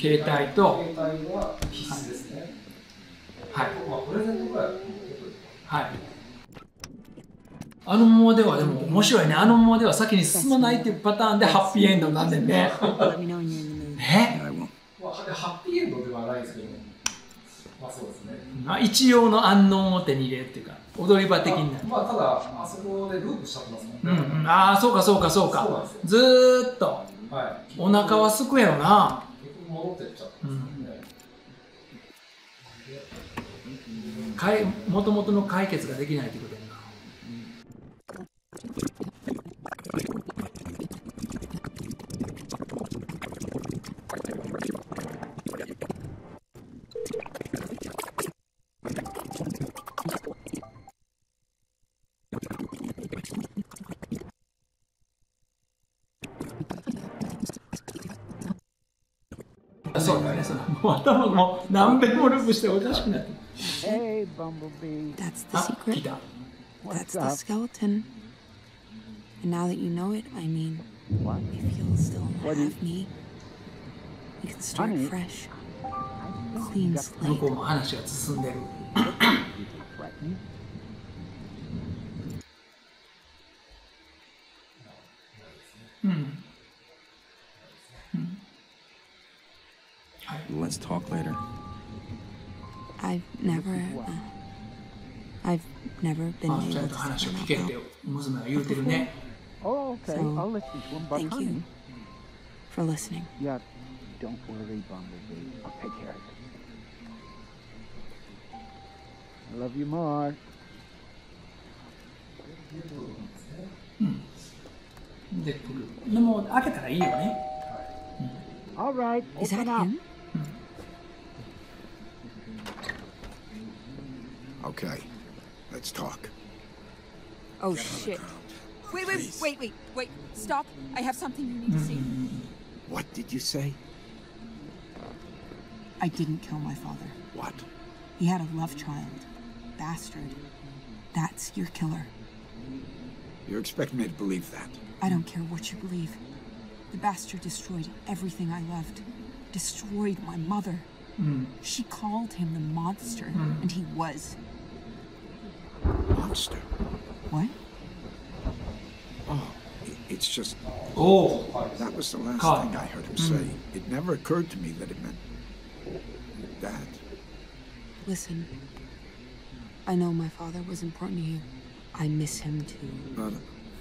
携帯と、 携帯は必須ですね。 はい。 まあプレゼントぐらい。 はい。あのままではでも面白いね。あのままでは先に進まないっていうパターンでハッピーエンドなんでね。 まあハッピーエンドではないですけど、まあそうですね。 まあ一応の安穏を手に入れるっていうか、踊り場的になる。 まあただあそこでループしちゃってますもんね。 ああ、そうかそうかそうか。ずーっと。お腹はすくやろな。 戻ってっちゃったんですよね。もともとの解決ができないってことやな。そうだね、そのもう頭も何遍もループしておかしくなって。 That's the secret. That's the skeleton. And now that you know it, I mean, if you'll still have me, we can start fresh. Clean 向こう slate. も話が進んでる。 Let's talk later. I've never been あ、 able ちゃん to と say 話を that 聞 out けって loud. 娘は言うてるね。 Oh, okay. So, I'll listen to him, but thank honey. you for listening. Yeah, don't worry, Bumblebee. I'll take care of it. I love you more. で、来る。でも開けたらいいよね。 All right, Is open that up. him? Okay, let's talk. Oh shit. Wait. Stop. I have something you need to see. What did you say? I didn't kill my father. What? He had a love child. Bastard. That's your killer. You expect me to believe that? I don't care what you believe. The bastard destroyed everything I loved. Destroyed my mother. She called him the monster, and he was. Monster? What? Oh, it's just... Oh. That was the last God. thing I heard him say. It never occurred to me that it meant... that. Listen. I know my father was important to you. I miss him too. But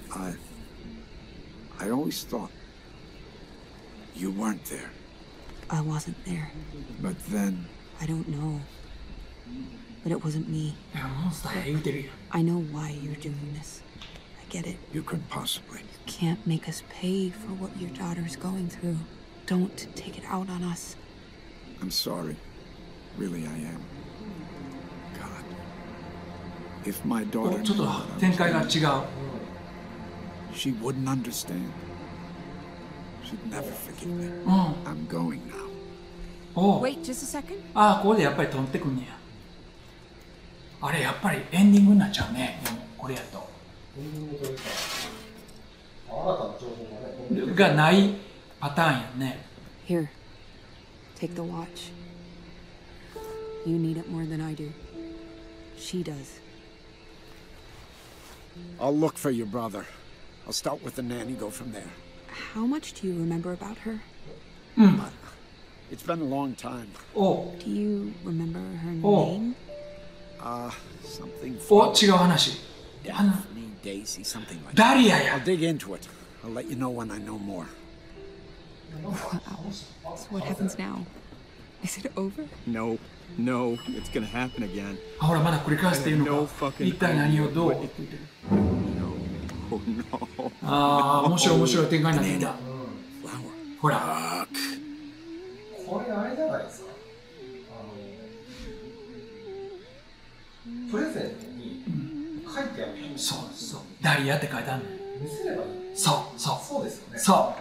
I always thought you weren't there. I wasn't there. But then... I don't know. But it wasn't me. いや、モンスターや言うてるやん。 I know why you're doing this. I get it. You couldn't possibly. You can't make us pay for what your daughter's going through. Don't take it out on us. I'm sorry. Really, I am. God. If my お daughter ちょっ knew と what I 展 was 開が doing, 違う。 she wouldn't understand. She'd never forgive me. うん。 I'm going now. おう。 Wait just a second. ああ、ここでやっぱり飛んでくんねや。あれ、やっぱりエンディングになっちゃうね。でも、これやと。 新たな情報がね。 がないパターンやんね。 Here. Take the watch. You need it more than I do. She does. I'll look for your brother. I'll start with the nanny, go from there. How much do you remember about her? It's been a long time. おう。 Do you remember her Oh. name? Something お、 for 違う話。 Daphne, Daisy, something like that. ダリアや I'll。dig into it. I'll let you know when I know more. So what happens now? Is it over? No, it's gonna happen again. あ、ほら、まだ繰り返すっていうの No か。 fucking 一体何をどう idea. って言ってる。 Oh no. ああ、面白い展開になってきた。 Flower. ほら。 これあれじゃないですか。プレゼントに書いてある。 そうそう。ダリアって書いてあるの。 見せればいい。 そうそう。 そうですよね。 そ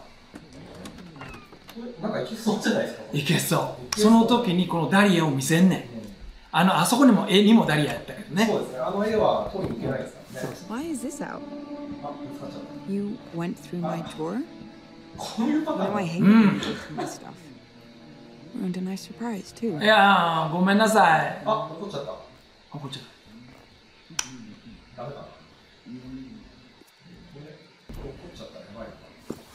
なんかいけそうじゃないですか。 う。いけそう。その時にこのダリアを見せんねん。あそこにも絵にもダリアやったけどね。 そうですね。あの絵は取りに行けないですからね。 Why is this out? あ、見つかっちゃった You went through my drawer? こういうパタ You know, I ーン。 hate when people do this stuff. Ruined a nice surprise, too. いやー、ごめんなさい。 あ、残っちゃった。 あ、こっちだ。 ダメかな。これ、残っちゃったらやばいのか。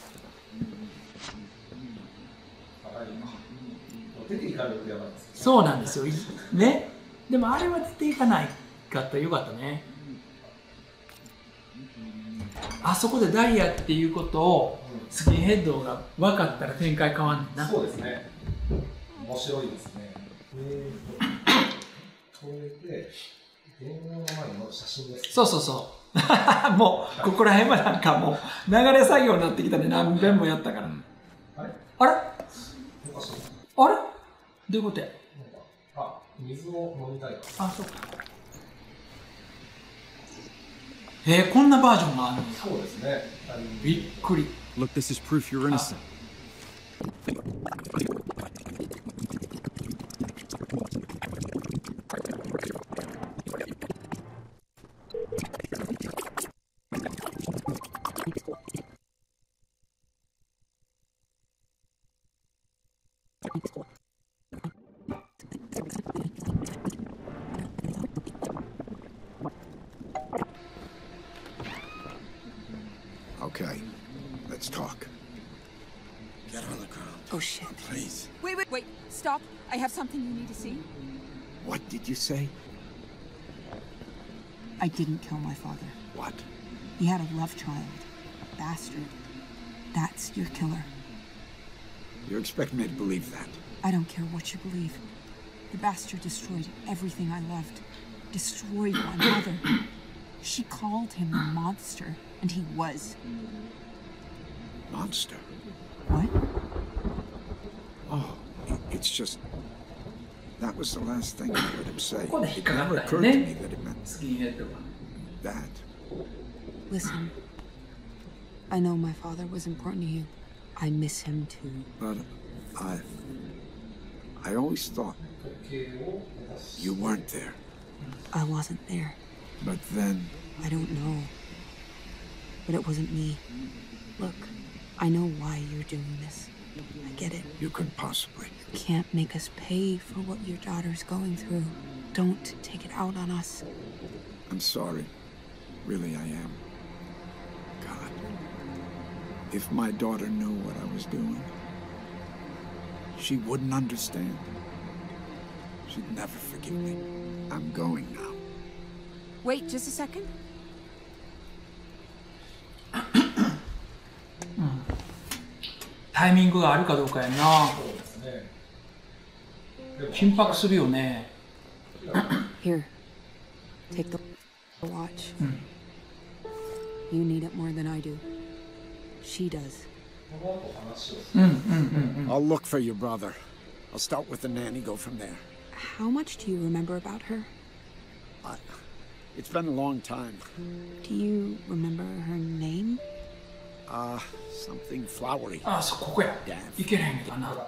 やばいな。出ていかれるとやばいです。 そうなんですよ。ね。でもあれは出ていかないかったらよかったね。あそこでダイヤっていうことをスキンヘッドが分かったら展開変わんねんな。 そうですね。面白いですね。これで電話の前の写真です。 そうそうそう。もうここら辺はなんかもう流れ作業になってきたね。何遍もやったから。 あれ？ あれ？ おかしい。 あれ？どういうことや？ あ、水を飲みたい。 あ、そうか。こんなバージョンがあるんだ。 そうですね。 びっくり。 Look, this is proof you're innocent. Okay, let's talk. Get on the ground. Oh, shit. Please. Wait. Stop. I have something you need to see. What did you say? I didn't kill my father. What? He had a love child. A bastard. That's your killer. You expect me to believe that? I don't care what you believe. The bastard destroyed everything I loved. Destroyed my mother. She called him a monster, and he was. Monster? What? Oh, it's just... That was the last thing I heard him say. ここで引っ It かか never ったよ occurred to ね me that it meant スキンヘッドが。 that. Listen. I know my father was important to you. I miss him too. But I always thought you weren't there. I wasn't there. But then... I don't know. But it wasn't me. Look, I know why you're doing this. I get it. You couldn't possibly. You can't make us pay for what your daughter's going through. Don't take it out on us. I'm sorry. Really, I am. God. If my daughter knew what I was doing, she wouldn't understand. She'd never forgive me. I'm going now. Wait just a second. タイミングがあるかどうかやな。 そうですね。 緊迫するよね。 Here. Take the watch. You need it more than I do. She does. この後話をすうんうる。 んうんうん。 I'll look for your brother. I'll start with the nanny, go from there. How much do you remember about her? It's been a long time. Do you remember her name? Something flowery. あ、そう、ここや。いけへんけどな。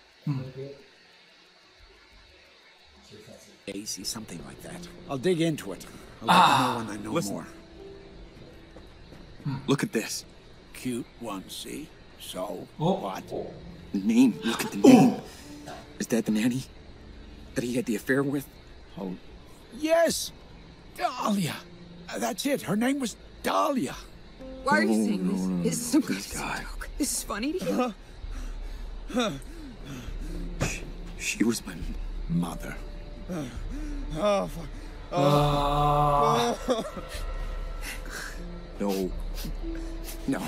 Daisy, something like that. I'll dig into it. I'll let you know when I know Listen. more. Look at this. Cute one, see? So, Oh. what? The name. Look at the name. Is that the nanny that he had the affair with? Oh, yes! Dahlia! That's it. Her name was Dahlia. Why are you saying this? Is this Good God. This is funny to you? She was my Mother. Ah. No. No.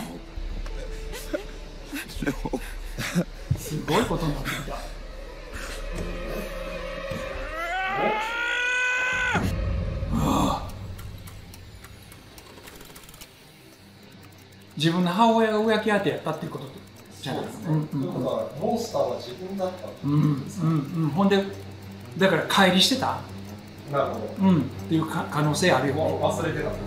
No. すごいことになってきた。自分の母親が浮気相手やったっていうことじゃないですか。 ということは、モンスターは自分だったってことですか。 ほんで、だから乖離してた、 なるほど。 っていう可能性あるよね。 もう忘れてたと。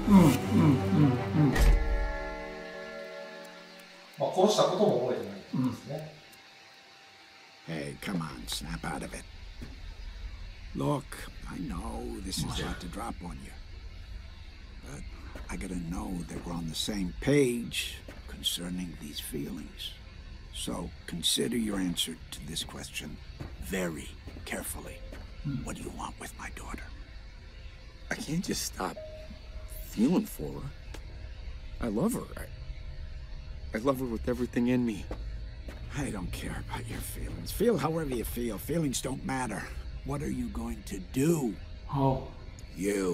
まあ、殺したことも覚えてないってことですね。 Hey, come on, snap out of it. Look, I know this is about to drop on you. But I gotta know that we're on the same page concerning these feelings. So consider your answer to this question very carefully. What do you want with my daughter? I can't just stop feeling for her. I love her. I love her with everything in me. I don't care about your feelings. Feel however you feel. Feelings don't matter. What are you going to do? Oh. You're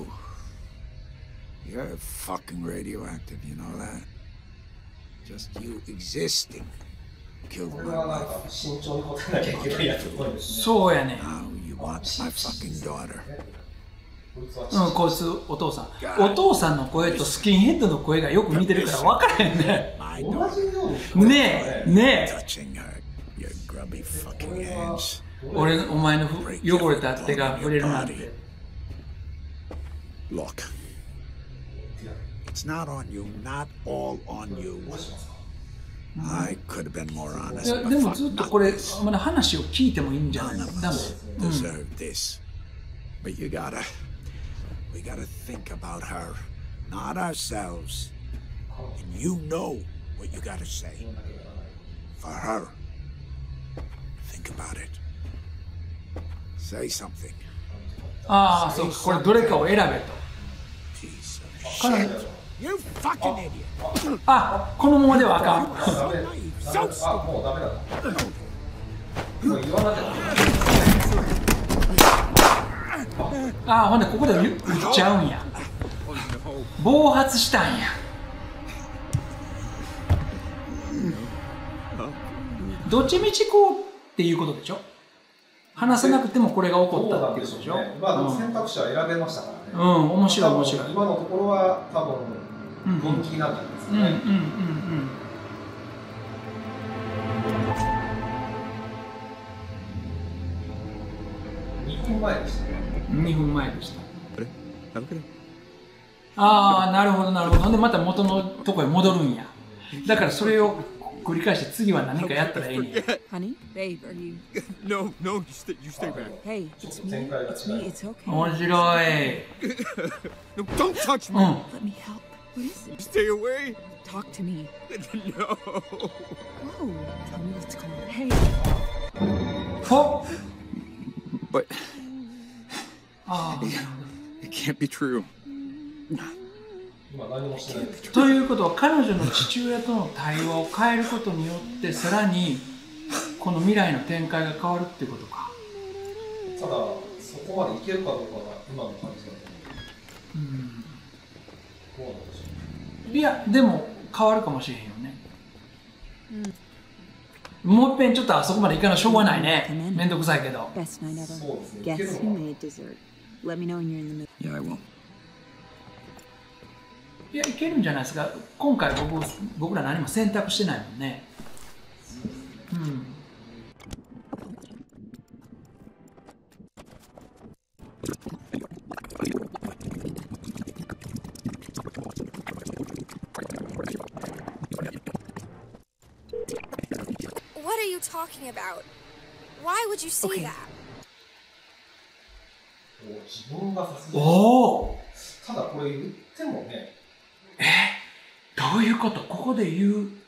fucking radioactive, you know that? Just you existing killed これ my はなん life. か慎重に答えなきゃいけないやつっぽいですね。 そうやね。 Now you want my fucking daughter. こいつはうん、こいつお父さん。お父さんの声とスキンヘッドの声がよく似てるから分からへんね。 My 同 daughter. じように聞こえるねえ、ねえ。 Touching her. Your grubby fucking hands. 俺、お前の汚れた手が触れるなんて。 Look. It's not on you, not all on you. I could have been more い honest, や but でも fuck ずっと not これ this. まだ話を聞いてもいいんじゃない None の of ダメ us deserve this. But we gotta think about her, not ourselves. And you know what you gotta say. For her. Think about it. Say something. ああ、そうか、これどれかを選べと。 Piece of 彼女 shit. You fucking idiot. あ、このままではあかん。 ダメだ。あ、もうダメだな。もう言わなきゃああ、ほんでここで撃っちゃうんや。暴発したんや。どっちみちこうっていうことでしょ。話さなくてもこれが起こったっていうことでしょ。 まあでも選択肢は選べましたからね。 うん、面白い面白い。 今のところは多分分岐なんじゃないですかね。2分前でしたね。 2分前でした。 あれあのくらいああ、なるほどなるほど。ほんでまた元のとこへ戻るんや。だからそれを繰り返して次は何かやったらええねん。 Honey, babe, are you? No, you stay back. Hey, it's me. It's me. It's okay. 面白い。 No, don't touch う me. ん。 Let me help. What is it? Stay away. Talk to me. No. Whoa. Tell me what's going on. Hey. ほっ。 But ああ、なるほど。 it can't be true. 今何もしてないですけど。 ということは彼女の父親との対話を変えることによってさらにこの未来の展開が変わるっていうことか。 ただそこまでいけるかどうかが今の感じだと思う。どうなんでしょいやでも変わるかもしれへんよね。もう一遍ちょっとあそこまで行かなしょうがないね。めんどくさいけど。 Best night ever. そうですね。 Guess いける who のか made dessert? Let me know when you're in the mood. Yeah, I will. いやいけるんじゃないですか。今回僕ら何も選択してないもんね。うん。 What are you talking about? Why would you say that? 自分がさすがに。 おお。 ただこれ言ってもね。 どういうこと？ここで言う。どういう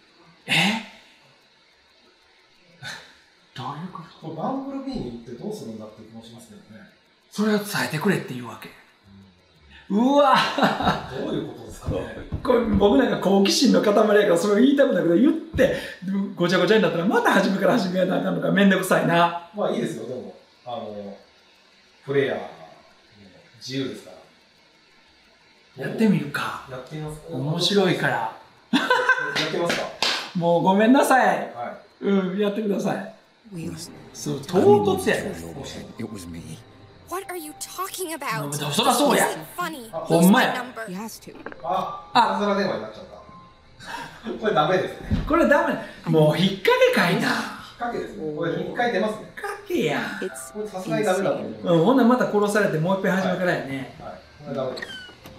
こと？ これバンブルビーに行ってどうするんだって気もしますけどね。 それを伝えてくれっていうわけ。うわどういうことですかね。 これ僕なんか好奇心の塊やからそれを言いたくないけど言ってごちゃごちゃになったらまた初めから始めなあかんのかめんどくさいな。 まあいいですよ、でもプレイヤーの自由ですから。 やってみるか。 やってみますか。 面白いから。 やってみますか。 もうごめんなさい。 はうん、やってください。 Wait. そう唐突やね。 It was me. What are you talking about? そらそうや。 This isn't funny. ほんまや。 Number. He has to. あ、いたずら電話になっちゃった。これダメですね。 これダメ。もう引っ掛けかいな。 引っ掛けですね。これ一回出ますね。 引っ掛けやん。 It's これさすがにダメだと思う。 うん、ほんならまた殺されてもう一遍始めからやね。 はい、これダメです。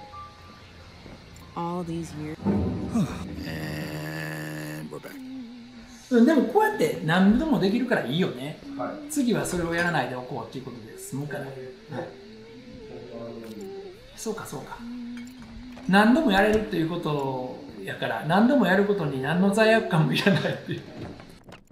all these years. And we're back. うん、でもこうやって何度もできるからいいよね。 はい。 次はそれをやらないでおこうっていうことで済むから。そうかそうか。何度もやれるっていうことやから何度もやることに何の罪悪感もいらないっていう。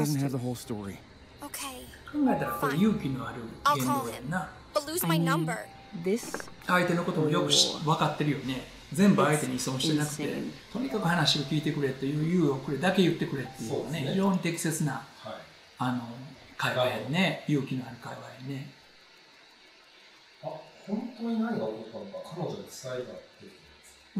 doesn't have the whole story. Okay. 考えたらこれ勇気のある言動やんな。 But lose my number. This 相手のこともよく分かってるよね。全部相手に依存してなくて、とにかく話を聞いてくれという猶予をくれだけ言ってくれっていうのはね、非常に適切な会話やね。勇気のある会話やね。 あ、本当に何が起こったのか彼女に伝えたって。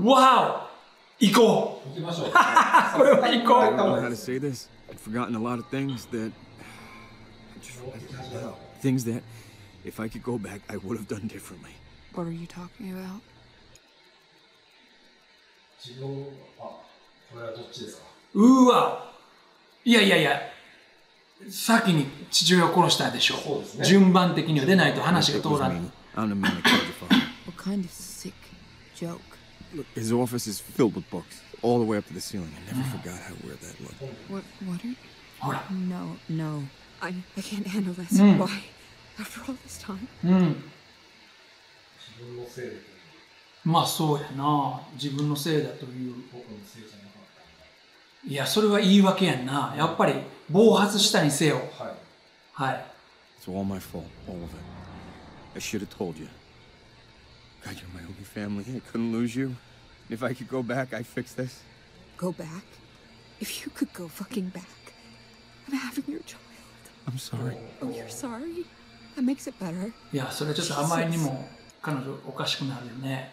わお、行こう。 行きましょう。 これは行こ I don't う。 know how to say this. I'd forgotten a lot of things that if I could go back, I would have done differently. What are you talking about? 自分、これはどっちですか？ うわ、いやいやいや、先に父親を殺したでしょ。 そうですね。 順番的には出ないと話が It 通 was ら me. ない。 I'm the manic father. What kind of sick joke? Look, his office is filled with books, all the way up to the ceiling. I never forgot how weird that looked. What are... ほら。 No. I can't handle this. Why? After all this time? うん。 自分のせいで。 まあそうやな。自分のせいだという。 僕のせいじゃなかったんだ。 いや、それは言い訳やんな。やっぱり暴発したにせよ。 はい。 はい。 It's all my fault, all of it. I should have told you. God, you're my only family. I couldn't lose you. If I could go back, I'd fix this. Go back? If you could go fucking back. I'm having your child. I'm sorry. Oh, you're sorry? That makes it better. いや、それちょっとあまりにも彼女おかしくなるよね。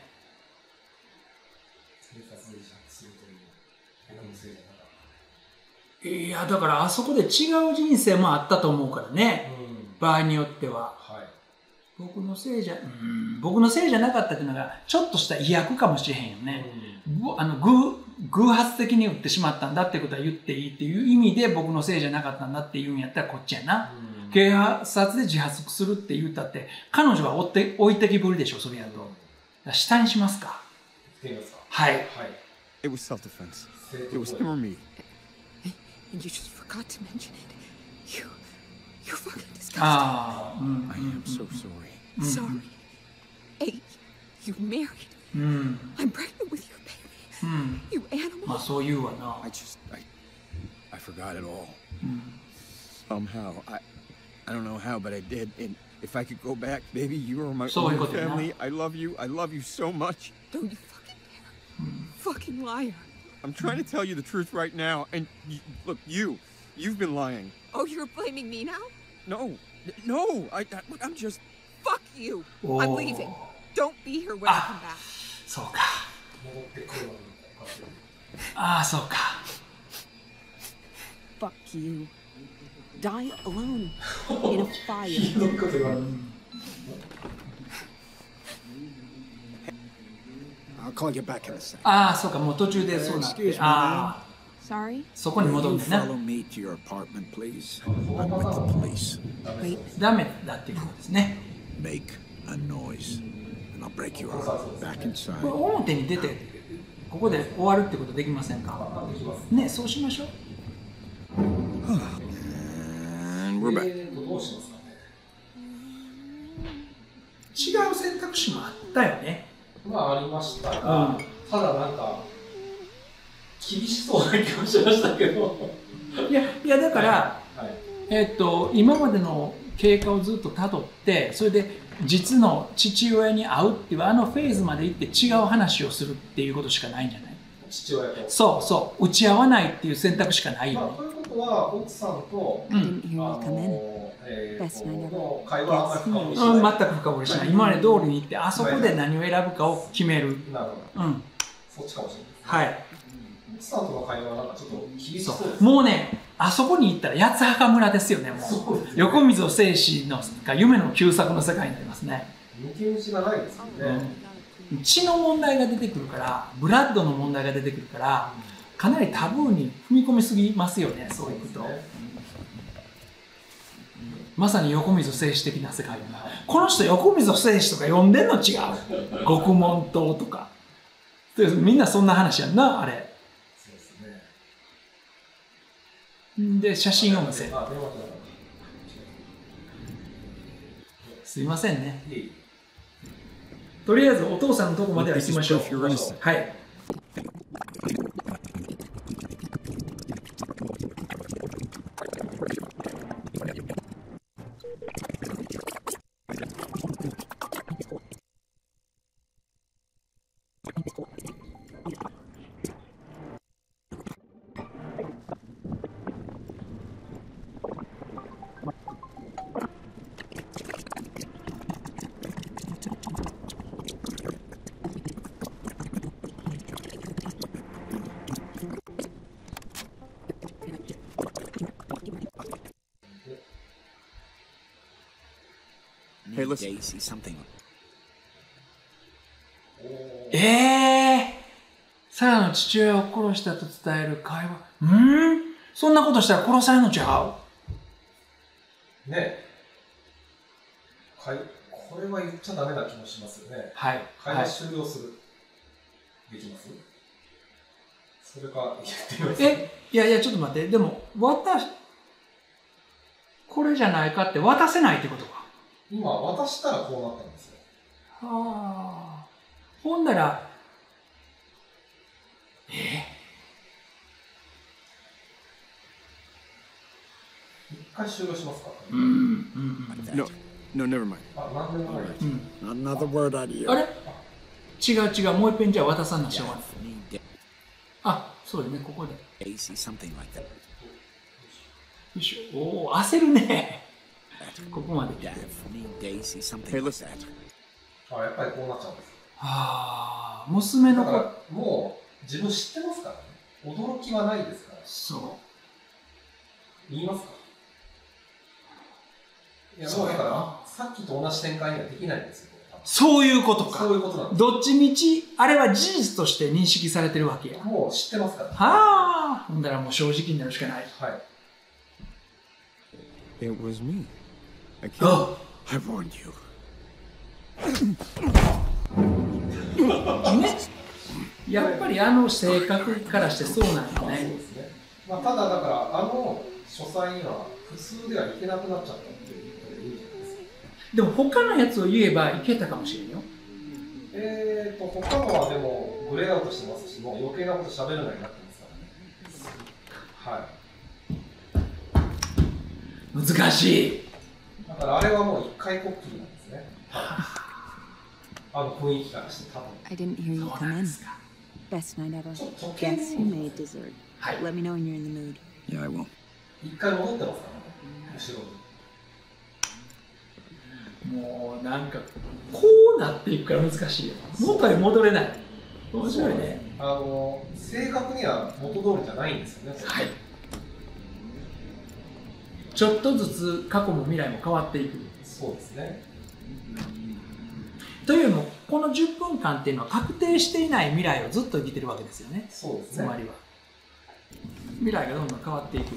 警察に自白するという僕のせいじゃなかった。 いや、だからあそこで違う人生もあったと思うからね。場合によっては。 はい。 僕のせいじゃなかったっていうのがちょっとした威訳かもしれへんよね。偶発的に撃ってしまったんだってことは言っていいっていう意味で僕のせいじゃなかったんだっていうんやったらこっちやな。警察で自発するって言ったって彼女は置いてきぼりでしょ、それやと。下にしますか。はい。 It was self-defense. It was him or me. And you just forgot to mention it. You fucking disgusting. I am so sorry. Sorry. Hey, you married. I'm pregnant with your baby. You animal. まあそう言うわな。 I forgot it all. Somehow, I don't know how, but I did. And if I could go back, baby, you are my only family. I love you. I love you so much. Don't you fucking dare. Fucking liar. I'm trying to tell you the truth right now. And look, you've been lying. Oh, you're blaming me now? No. Look, I'm just... Fuck you. I'm leaving. Don't be here when I come back. そうか。ああ、そうか。 Fuck you. Die alone in a fire. I'll call you back in a second. ああ、そうか、もう途中でそうなって。ああ。 Sorry? そこに戻るんだな。 Follow me to your apartment, please. I'm with the police. Wait. ダメだっていうことですね。 Make a noise, and I'll break you out. Back inside. これ表に出て、ここで終わるってことできませんか？ね、そうしましょう。 And we're back. 違う選択肢もあったよね。 まあありましたが、ただなんか厳しそうな気もしましたけど。 いやだから、今までの経過をずっとたどって、それで実の父親に会うっていうあのフェーズまで行って違う話をするっていうことしかないんじゃない？ 父親と。 そう打ち合わないっていう選択しかないよね。 ということは奥さんと会話は全く深掘りしない。 全く深掘りしない。今まで通りに行ってあそこで何を選ぶかを決める。 なるほど。そっちかもしれない。 はい。 奥さんとの会話はなんかちょっと厳しそうです。 もうね、あそこに行ったら八つ墓村ですよね。もう横溝正史の夢の旧作の世界になりますね。 抜け道がないですよね。 血の問題が出てくるから、ブラッドの問題が出てくるから、かなりタブーに踏み込みすぎますよね、そういうこと。まさに横溝正史的な世界だな。この人横溝正史とか読んでんの違う。獄門島とか。みんなそんな話やんな、あれ。で、写真を見せる。すいませんね。とりあえずお父さんのとこまでは行きましょう。はい。 Hey, listen. See something. サラの父親を殺したと伝える会話。そんなことしたら殺されるのちゃう？ ねえ。これは言っちゃダメな気もしますよね。 はい。 会話終了する。できます？それか言ってみます？ いや、ちょっと待って。でも、これじゃないかって渡せないってことか。 今、渡したらこうなったんですよ。 はあ。ほんなら、 一回終了しますか？ No, never mind. なんでもない。 Another word out of you. あれ違う。もう一遍じゃあ渡さんなしょうがない。あ、そうだね、ここで。よいしょ。おー、焦るね。ここまで来て。 やっぱりこうなっちゃうんです。 はあ、娘のだからもう自分知ってますからね。驚きはないですから。 そう。 言いますか？いや、もうだからさっきと同じ展開にはできないんですよ。 そういうことか。 そういうことなんです。 どっちみち、あれは事実として認識されてるわけや。 もう知ってますから。 はあ。ほんだらもう正直になるしかない。 はい。 It was me. I warned you. ね。やっぱりあの性格からしてそうなんよね。 そうですね。まあ、ただだから書斎には普通ではいけなくなっちゃったっていうことでいいんじゃないですか。 でも他のやつを言えばいけたかもしれんよ。 他のはでもグレーアウトしてますし、もう余計なこと喋るなになってますからね。はい。 難しい。 だからあれはもう一回こっきりなんですね。雰囲気からして多分。 I didn't hear you come in. Best night ever. Guess who made dessert? Let me know when you're in the mood. Yeah, I will. 一回戻ってますからね、後ろに。 もうなんかこうなっていくから難しいよ。元へ戻れない。面白いね。 正確には元通りじゃないんですよね。 はい。ちょっとずつ過去も未来も変わっていく。 そうですね。 というのもこの10分間っていうのは確定していない未来をずっと生きてるわけですよね。 そうですね。 つまりは未来がどんどん変わっていく。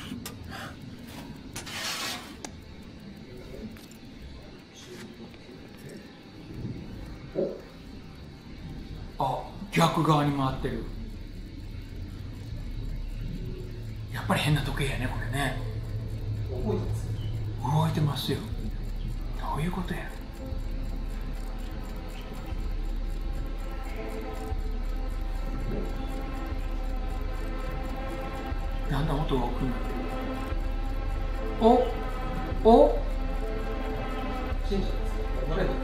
あ、逆側に回ってる。やっぱり変な時計やね、これね。動いてますよ。どういうことや。だんだん音が大きくなってる。 神社ですか？誰だ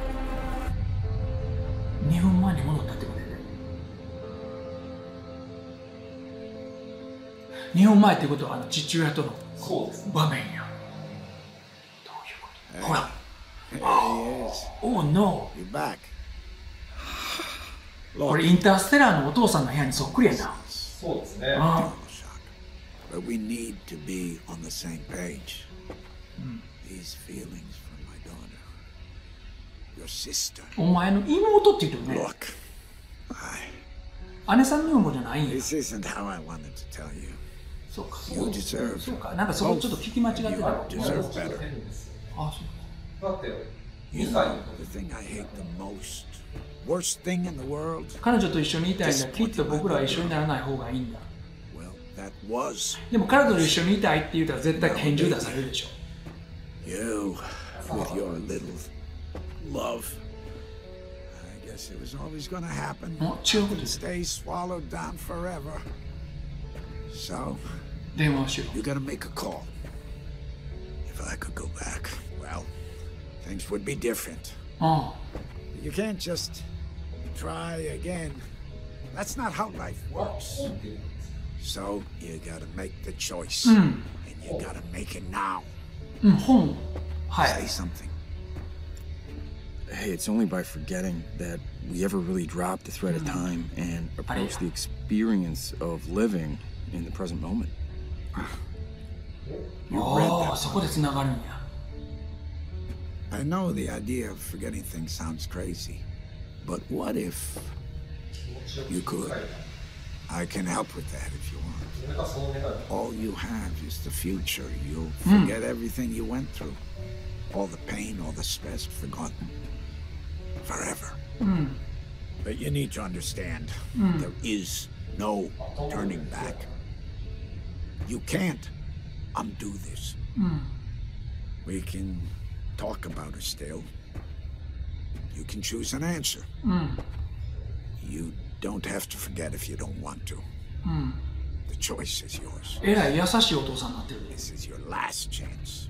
？2分前に戻ったってことやね。2分前ってことは父親との場面や。どういうこと？ほら。Oh no! You're back. これインターステラーのお父さんの部屋にそっくりやな。 そうですね。 But we need to be on the same page. These feelings from my daughter, your sister. お前の妹って言ってるね。 Look, 姉さんの妹じゃないんや。 This isn't how I wanted to tell you. そうか。 You deserve. そうか。なんかそこちょっと聞き間違ってた。 You deserve better. あ、そう。 だって、 You know the thing I hate the most, worst thing in the world. 彼女と一緒にいたいんだ。きっと僕らは一緒にならない方がいいんだ。 That was. でも彼女と一緒にいたいって言ったら絶対拳銃出されるでしょ。 You, with your little love. I guess it was always going to happen. Stay swallowed down forever. So, you got to make a call. If I could go back, well, things would be different. You can't just try again. That's not how life works. So you gotta make the choice. And you gotta make it now. Say something. Hey, it's only by forgetting that we ever really drop the thread of time and approach the experience of living in the present moment. You read that. そこで繋がるんや。 I know the idea of forgetting things sounds crazy, but what if you could? I can help with that if you want. All you have is the future. You'll forget everything you went through. All the pain, all the stress, forgotten. Forever. But you need to understand, there is no turning back. You can't undo this. We can talk about it still. You can choose an answer. You don't have to forget if you don't want to. The choice is yours. えらい優しいお父さんになってる。 This is your last chance.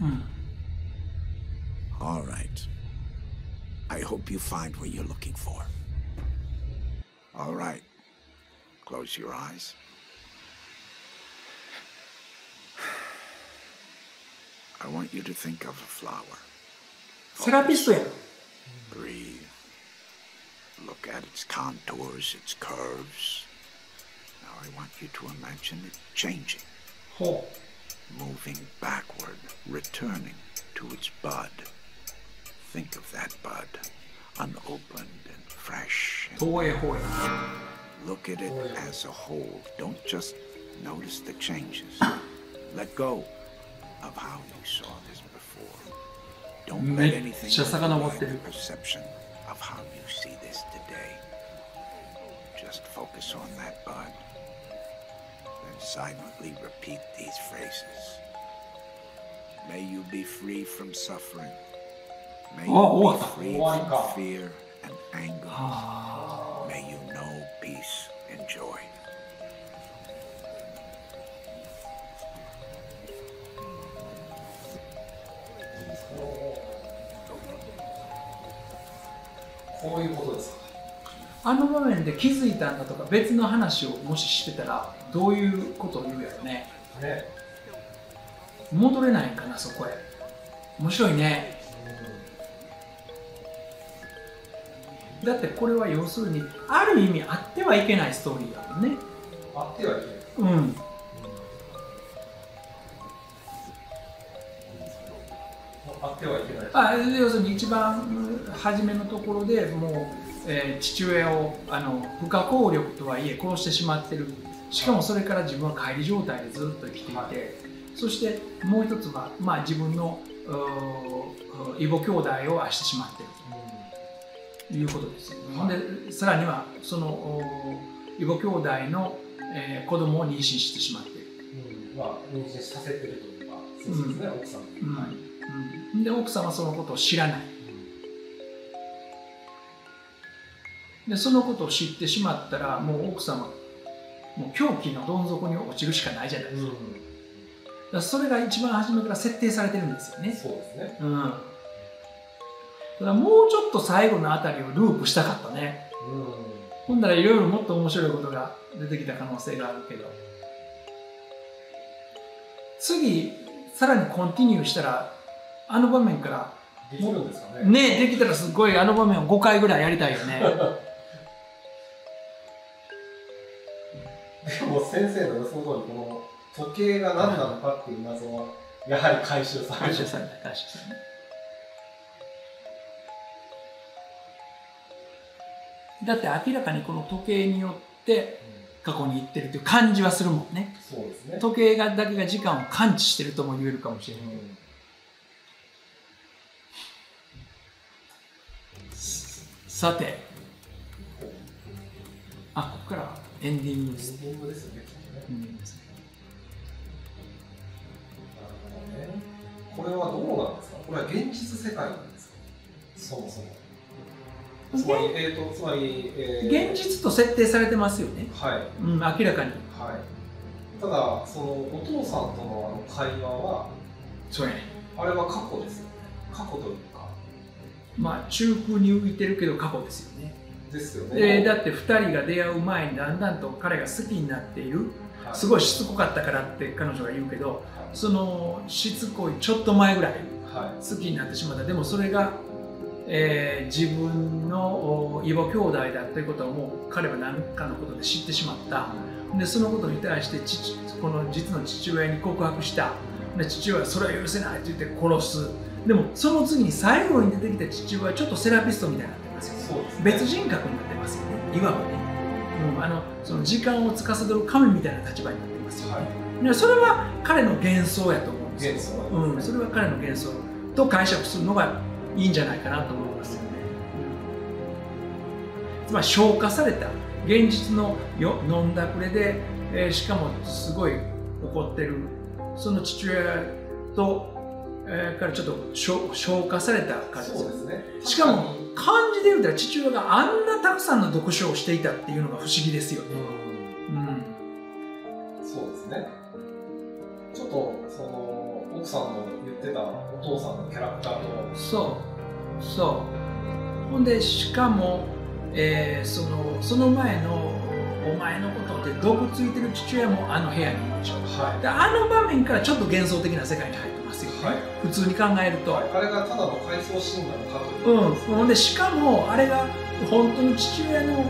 All right. I hope you find what you're looking for. All right. Close your eyes. I want you to think of a flower. セラピストやん。 Breathe. Look at its contours, its curves. Now I want you to imagine it changing. Moving backward, returning to its bud. Think of that bud, unopened and fresh. Look at it as a whole. Don't just notice the changes. Let go of how you saw this before. Don't let anything override the perception of how you see this today. Just focus on that bud. Then silently repeat these phrases. May you be free from suffering. May you be free from fear and anger. May you know peace and joy. Oh. あの場面で気づいたんだとか別の話をもししてたらどういうことを言うやろね。戻れないんかなそこへ。面白いね。だってこれは要するにある意味あってはいけないストーリーだもんね。 あってはいけない。あってはいけない。 要するに一番初めのところでもう、父親を不可抗力とはいえ殺してしまってる。しかもそれから自分は乖離状態でずっと生きていて、そしてもう一つは、自分の異母兄弟を愛してしまっているということですよね。でさらにはその異母兄弟の、子供を妊娠してしまっている。 妊娠させているというか、そうですね、奥さん。 で奥さんはそのことを知らない。でそのことを知ってしまったらもう奥さんはもう狂気のどん底に落ちるしかないじゃないですか。だからそれが一番初めから設定されてるんですよね。 そうですね。 ただもうちょっと最後のあたりをループしたかったね。ほんならいろいろもっと面白いことが出てきた可能性があるけど、次さらにコンティニューしたらあの場面からできるんですかね。 できたらすごいあの場面を5回ぐらいやりたいよね。 でも先生の予想通りこの時計が何なのかっていう謎はやはり回収された。 だって明らかにこの時計によって過去に行ってるという感じはするもんね。 そうですね。 時計だけが時間を感知してるとも言えるかもしれない。さて、ここからエンディングです。 エンディングですよね。なるほどね。これはどうなんですか。これは現実世界なんですか。そもそも。つまり、 現実と設定されてますよね。明らかに。ただそのお父さんとの会話は、 そうやね。 あれは過去ですよね。過去というか。 中空に浮いてるけど過去ですよね。 ですよね。 だって2人が出会う前にだんだんと彼が好きになっている、すごいしつこかったからって彼女が言うけど、そのしつこいちょっと前ぐらい好きになってしまった。でもそれが、自分の異母兄弟だということをもう彼は何かのことで知ってしまった。でそのことに対してこの実の父親に告白した。で父親はそれは許せないと言って殺す。でもその次に最後に出てきた父親はちょっとセラピストみたいになってますよね。別人格になってますよね、いわばね。その時間を司る神みたいな立場になってますよね。それは彼の幻想やと思うんですよ。それは彼の幻想と解釈するのがいいんじゃないかなと思いますよね。つまり消化された現実の飲んだくれで、しかもすごい怒ってるその父親と、からちょっと消化された感じです。そうですね。しかも漢字で言うたら父親があんなたくさんの読書をしていたっていうのが不思議ですよね。 そうですね。ちょっとその奥さんの言ってたお父さんのキャラクターとそうほんでしかも、その前のお前のことで毒ついてる父親もあの部屋にいるでしょ。であの場面からちょっと幻想的な世界に入ってますよね、普通に考えると。 あれがただの回想シーンなのかという。 ほんでしかもあれが本当の父親の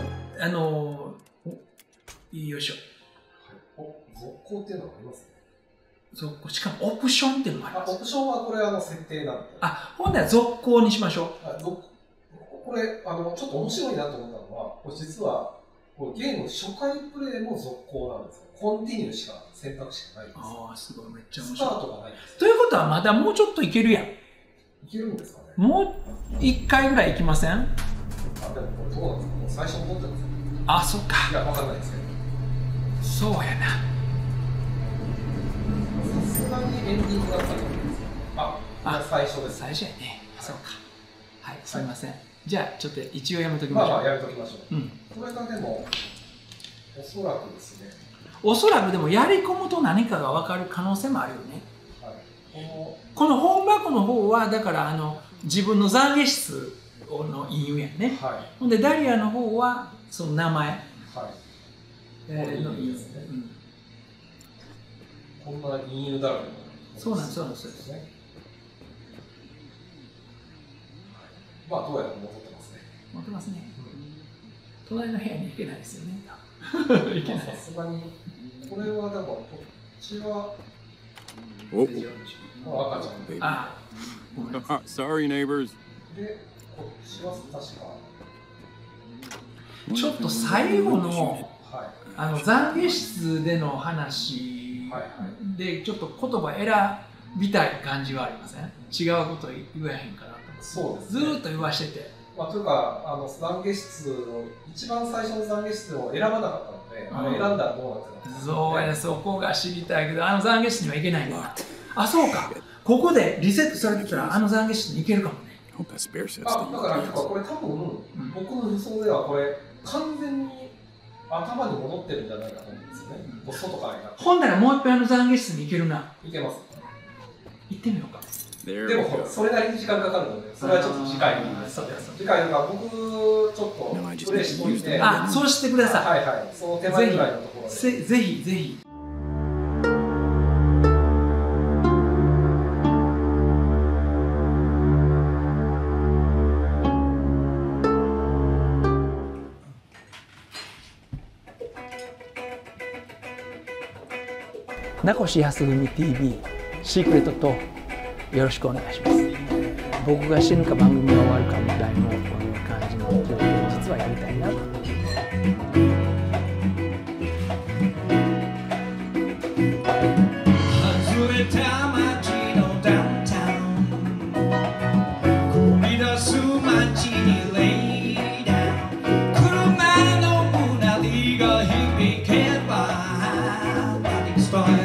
よいしょ、 続行っていうのがありますね。 続行、しかもオプションっていうのもあります。 オプションはこれ設定なんで。 ほんでは続行にしましょう。 これちょっと面白いなと思ったのは、これ実はゲーム初回プレイも続行なんですよ。コンティニューしか選択肢がないんですよ。 すごい、めっちゃ面白い。 スタートがないんですよ。 ということはまだもうちょっといけるやん。 いけるんですかね。 もう1回ぐらいいきません？ でもこれどうなんですか。もう最初に持ってますよ。 そっか。 いや、わかんないですけど。 そうやな。 さすがにエンディングだったと思うんですよ。最初です。 最初やね。そうか。はい、すみません。じゃあちょっと一応やめときましょう。 やめときましょう。これがでもおそらくですね。 おそらくでもやり込むと何かが分かる可能性もあるよね。この本箱の方はだから自分の懺悔室の隠喩やね。ほんでダリアの方はその名前の隠喩ですね。 こんな隠喩だらけの。 そうなんですね。 まあどうやら戻ってますね。 戻ってますね。隣の部屋に行けないですよね。 いけない。さすがにこれはだからこっちは赤ちゃん。 Sorry neighbors。 でこっちは確かちょっと最後の懺悔室での話でちょっと言葉選びたい感じはありません？違うこと言えへんかなと。 そうです。 ずーっと言わしてて。 というか懺悔室の一番最初の懺悔室を選ばなかったので、選んだらどうなってたんですか？ そうやね、そこが知りたいけど、懺悔室には行けないんだ。そうか。ここでリセットされてたら懺悔室に行けるかもね。 だからこれ多分、僕の予想ではこれ完全に頭に戻ってるんじゃないかと思うんですよね。外からやって。 ほんならもう一回懺悔室に行けるな。 行けます。 行ってみようか。 でもそれなりに時間かかるので、それはちょっと次回に。次回なんか僕ちょっとプレイしておいて。 そうしてください。 その手前ぐらいのところで。 ぜひぜひ。名越康文 TV シークレットとよろしくお願いします。僕が死ぬか番組が終わるかみたいな感じの状況を実はやりたいなと。外れた街のダウンタウン繰り出す街にレイダウン車のうなりが響けばStarted